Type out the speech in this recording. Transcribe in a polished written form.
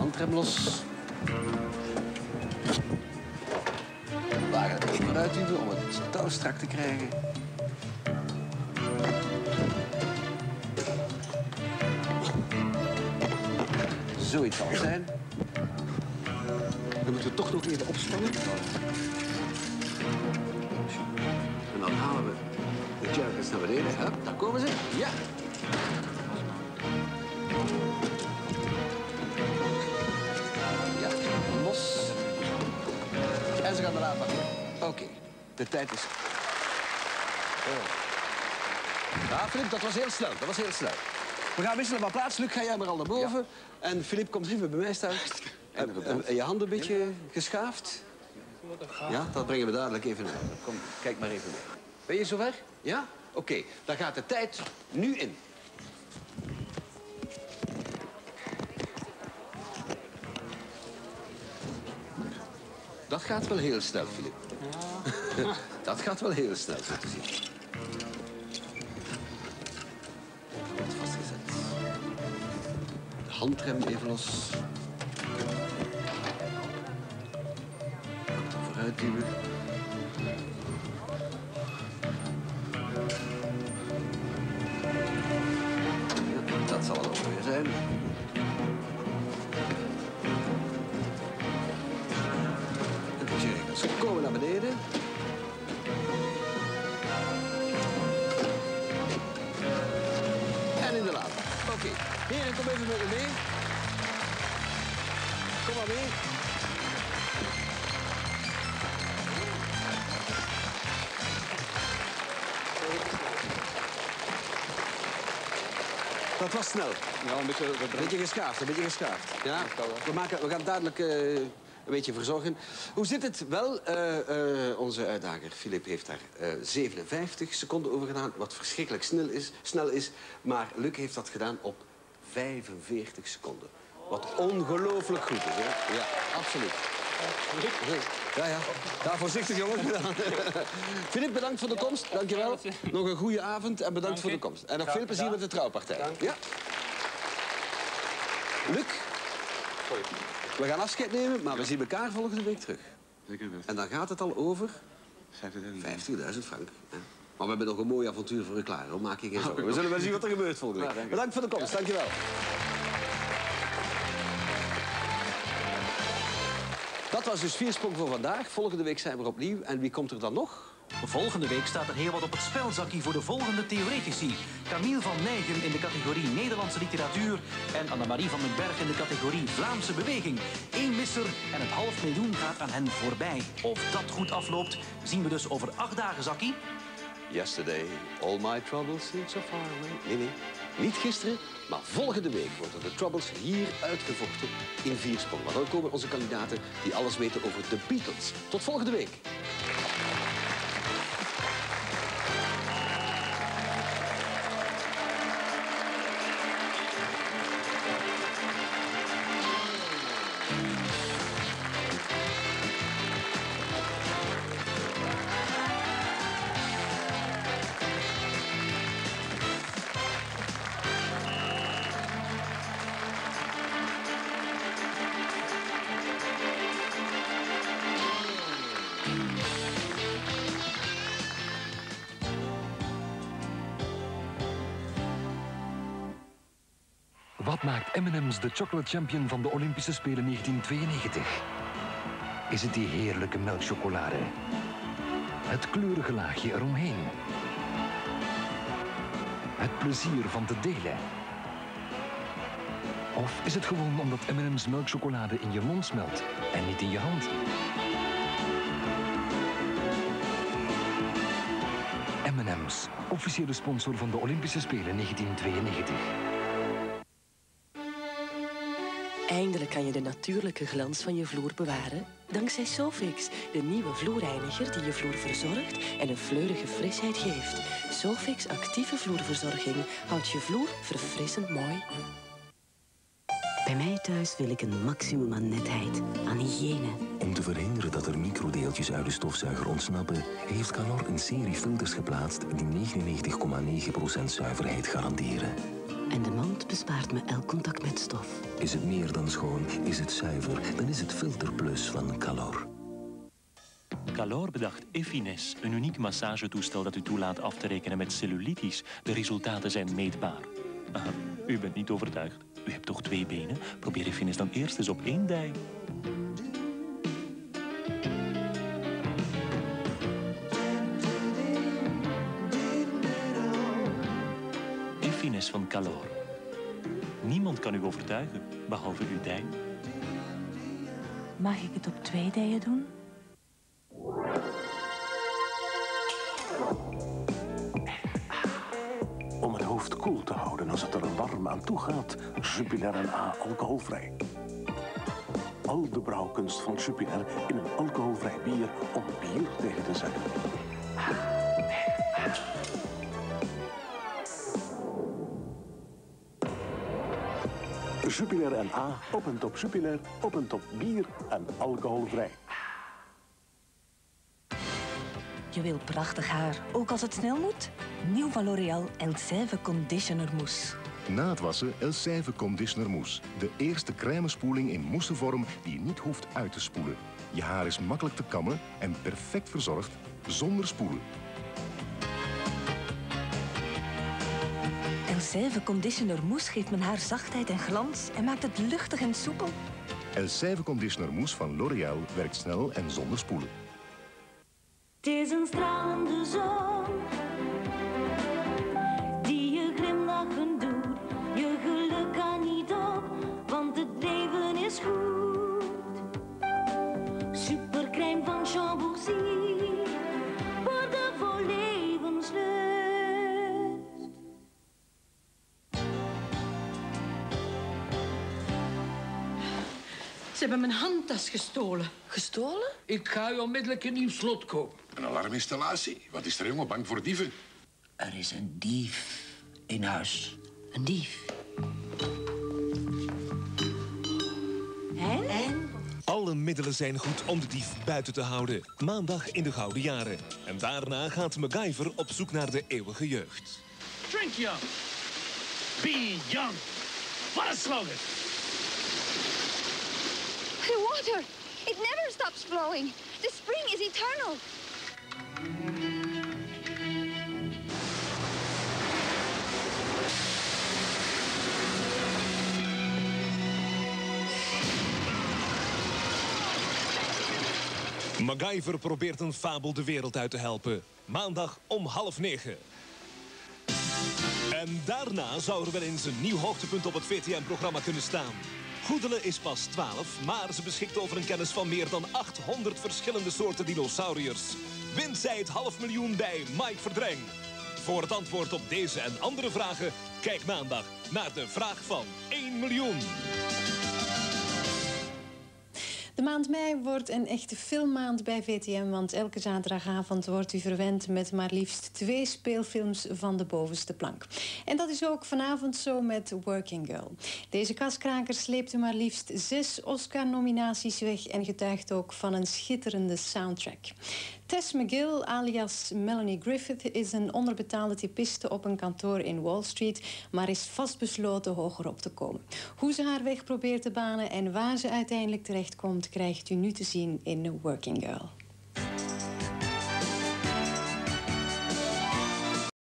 Handrem los. Wagen het even vooruit duwen om het touw strak te krijgen. Zoiets zal zijn. Dan moeten we toch nog even opspannen. En dan halen we de jerkens naar beneden. Hup, daar komen ze. Ja. Ja, los. En ze gaan de laad pakken. Oké, de tijd is... Ja, Filip, dat was heel snel. Dat was heel snel. We gaan wisselen van plaats. Luc, ga jij maar al naar boven. Ja. En Filip, kom even bij mij staan. En je handen een beetje geschaafd. Ja, dat brengen we dadelijk even naar. Kom, kijk maar even mee. Ben je zover? Ja? Oké, dan gaat de tijd nu in. Dat gaat wel heel snel, Filip. Ja. Dat gaat wel heel snel, zo te zien. Wordt vastgezet. De handrem even los. Vooruit duwen. Ja, dat zal wel ongeveer zijn. En de jerkens komen naar beneden. En in de laad. Oké. Heren, kom even met me mee. Kom maar mee. Dat was snel. Ja, een beetje geschaafd, een beetje geschaafd. Ja, we gaan dadelijk een beetje verzorgen. Hoe zit het wel? Onze uitdager, Filip, heeft daar 57 seconden over gedaan. Wat verschrikkelijk snel is. Maar Luc heeft dat gedaan op 45 seconden. Wat ongelooflijk goed is, hè? Ja, absoluut. Ja, ja. Ja, voorzichtig, jongen. Filip, bedankt voor de komst. Dankjewel. Nog een goede avond en bedankt voor de komst. En nog veel plezier met de trouwpartij. Ja. Luc, we gaan afscheid nemen, maar we zien elkaar volgende week terug. En dan gaat het al over 50.000 frank. Maar we hebben nog een mooi avontuur voor u klaar. Hoe maak je geen zorgen? We zullen wel zien wat er gebeurt volgende week. Bedankt voor de komst. Dankjewel. Dat was dus Viersprong voor vandaag. Volgende week zijn we opnieuw. En wie komt er dan nog? Volgende week staat er heel wat op het spelzakje voor de volgende theoretici. Camille van Nijgen in de categorie Nederlandse literatuur en Annemarie van den Berg in de categorie Vlaamse beweging. 1 misser en het $500.000 gaat aan hen voorbij. Of dat goed afloopt, zien we dus over 8 dagen, zakkie. Yesterday, all my troubles seem so far away. Nee, niet gisteren, maar volgende week worden de Troubles hier uitgevochten in Viersprong. Maar dan komen onze kandidaten die alles weten over de Beatles. Tot volgende week. Wat maakt M&M's de chocolate champion van de Olympische Spelen 1992? Is het die heerlijke melkchocolade? Het kleurige laagje eromheen? Het plezier van te delen? Of is het gewoon omdat M&M's melkchocolade in je mond smelt en niet in je hand? M&M's, officiële sponsor van de Olympische Spelen 1992. Eindelijk kan je de natuurlijke glans van je vloer bewaren dankzij Sofix, de nieuwe vloerreiniger die je vloer verzorgt en een fleurige frisheid geeft. Sofix actieve vloerverzorging houdt je vloer verfrissend mooi. Bij mij thuis wil ik een maximum aan netheid, aan hygiëne. Om te verhinderen dat er microdeeltjes uit de stofzuiger ontsnappen, heeft Calor een serie filters geplaatst die 99,9% zuiverheid garanderen. En de mand bespaart me elk contact met stof. Is het meer dan schoon, is het zuiver, dan is het Filter Plus van Calor. Calor bedacht Effines, een uniek massagetoestel dat u toelaat af te rekenen met cellulitis. De resultaten zijn meetbaar. Aha, u bent niet overtuigd. U hebt toch 2 benen? Probeer Effines dan eerst eens op 1 dij. Effines van Calor. Niemand kan u overtuigen, behalve uw dij. Mag ik het op 2 dijen doen? Om het hoofd koel te houden als het er warm aan toe gaat, Jupiler en A alcoholvrij. Al de brouwkunst van Jupiler in een alcoholvrij bier om bier tegen te zetten. Jupiler en A, op en top Jupiler, op en top bier en alcoholvrij. Je wil prachtig haar, ook als het snel moet? Nieuw van L'Oréal El Sève Conditioner Mousse. Na het wassen El Sève Conditioner Mousse. De eerste crèmespoeling in moussevorm die je niet hoeft uit te spoelen. Je haar is makkelijk te kammen en perfect verzorgd zonder spoelen. El Sève Conditioner Mousse geeft mijn haar zachtheid en glans en maakt het luchtig en soepel. El Sève Conditioner Mousse van L'Oréal werkt snel en zonder spoelen. Het is een stralende zon die je glimlachen doet. Je geluk kan niet op, want het leven is goed. Supercrème van Chambourcy, borden voor levenslust. Ze hebben mijn handtas gestolen. Gestolen? Ik ga u onmiddellijk een nieuw slot kopen. Een alarminstallatie. Wat is er, jongen? Bang voor dieven? Er is een dief in huis. Een dief. En? Alle middelen zijn goed om de dief buiten te houden. Maandag in de Gouden Jaren. En daarna gaat MacGyver op zoek naar de eeuwige jeugd. Drink young. Be young. What a slogan. The water, it never stops flowing. The spring is eternal. MacGyver probeert een fabel de wereld uit te helpen. Maandag om 8:30. En daarna zou er wel eens een nieuw hoogtepunt op het VTM-programma kunnen staan. Goedele is pas 12, maar ze beschikt over een kennis van meer dan 800 verschillende soorten dinosauriërs. Wint zij het 500.000 bij Mike Verdreng? Voor het antwoord op deze en andere vragen, kijk maandag naar de vraag van 1 miljoen. De maand mei wordt een echte filmmaand bij VTM, want elke zaterdagavond wordt u verwend met maar liefst 2 speelfilms van de bovenste plank. En dat is ook vanavond zo met Working Girl. Deze kaskraker sleepte maar liefst 6 Oscar-nominaties weg en getuigt ook van een schitterende soundtrack. Tess McGill, alias Melanie Griffith, is een onderbetaalde typiste op een kantoor in Wall Street, maar is vastbesloten hoger op te komen. Hoe ze haar weg probeert te banen en waar ze uiteindelijk terechtkomt, krijgt u nu te zien in Working Girl.